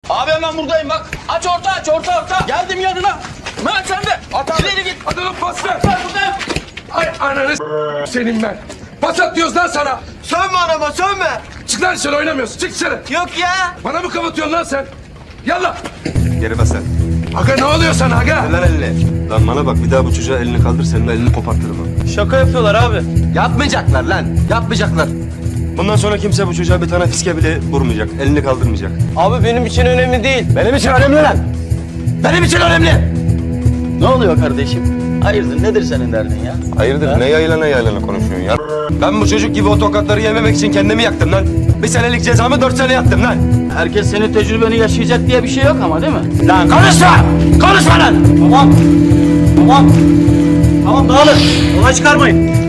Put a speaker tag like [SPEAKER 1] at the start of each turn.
[SPEAKER 1] Abi hemen buradayım bak. Aç orta aç orta. Geldim yanına. Mehmet sen de. İleri git.
[SPEAKER 2] Adamın pas ver.
[SPEAKER 1] Ben buradayım.
[SPEAKER 2] Ay ananı senin ben. Pas at diyoruz lan sana.
[SPEAKER 3] Sönme anama sönme.
[SPEAKER 2] Çık lan dışarı oynamıyorsun. Çık dışarı.
[SPEAKER 3] Yok ya.
[SPEAKER 2] Bana mı kapatıyorsun lan sen? Yallah.
[SPEAKER 4] Geri bas sen.
[SPEAKER 2] Aga ne oluyor sana aga?
[SPEAKER 4] Lan elini. Lan bana bak bir daha bu çocuğa elini kaldır senin de elini kopartırım ha.
[SPEAKER 1] Şaka yapıyorlar abi.
[SPEAKER 4] Yapmayacaklar lan. Yapmayacaklar. Bundan sonra kimse bu çocuğa bir tane fiske bile vurmayacak. Elini kaldırmayacak.
[SPEAKER 1] Abi benim için önemli değil.
[SPEAKER 4] Benim için önemli lan. Benim için önemli.
[SPEAKER 5] Ne oluyor kardeşim? Hayırdır nedir senin derdin ya?
[SPEAKER 4] Hayırdır ne yaylana konuşuyorsun ya? Ben bu çocuk gibi o tokatları yememek için kendimi yaktım lan. Bir senelik cezamı 4 sene yattım lan.
[SPEAKER 5] Herkes senin tecrübeni yaşayacak diye bir şey yok ama değil mi?
[SPEAKER 4] Lan konuşma! Konuşma lan!
[SPEAKER 5] Tamam. Tamam. Tamam dağılın. Olay çıkarmayın.